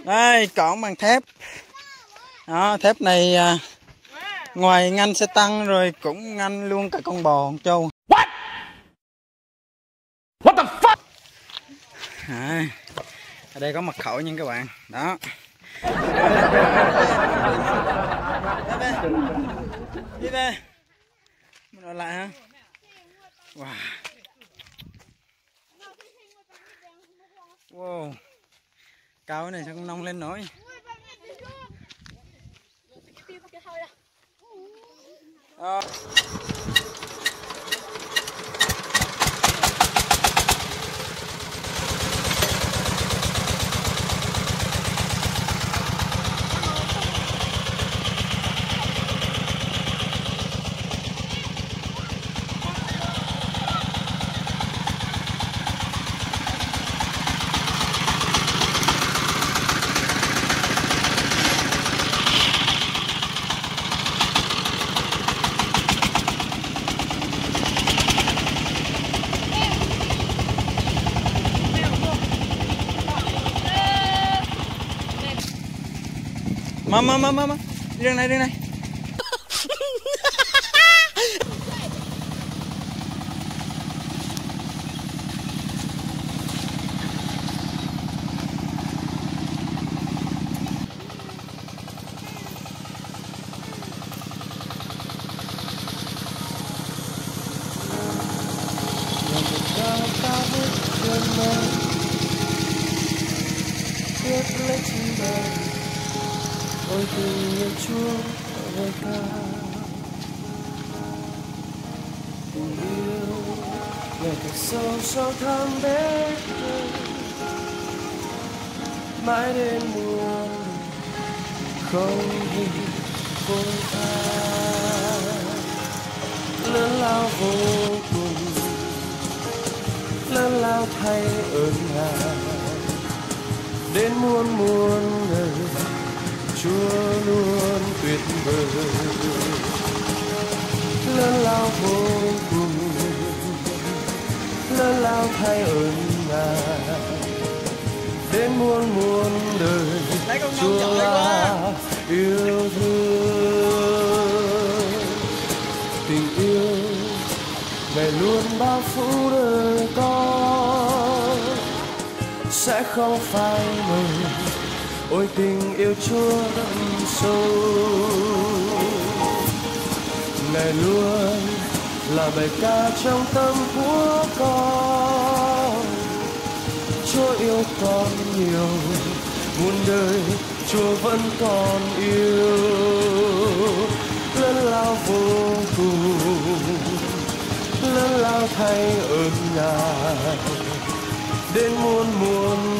Đây cổng bằng thép. Đó, thép này ngoài ngăn xe tăng rồi cũng ngăn luôn cả con bò con trâu. What the fuck? Ở đây có mật khẩu nha các bạn. Đó. Đi về. Mình ở lại hả? Wow. Wow. Cao cái này sao không nông lên nổi. Mama, đi đường này. Ôi tình yêu Chúa ơi ca, tình yêu ngày càng sâu sau thẳm đến mãi đến muôn không hình vội vã, lớn lao vô cùng, lớn lao thay ơn Ngài đến muôn đời. Chúa luôn tuyệt vời, lớn lao vô cùng, lớn lao thay ơn Ngài đến muôn đời. Chúa là yêu thương, tình yêu Ngài luôn bao phủ đời con, sẽ không phai mờ. Ôi tình yêu Chúa đậm sâu, Ngài luôn là bài ca trong tâm của con. Chúa yêu con nhiều, muôn đời Chúa vẫn còn yêu, lớn lao vô cùng, lớn lao thay ơn Ngài đến muôn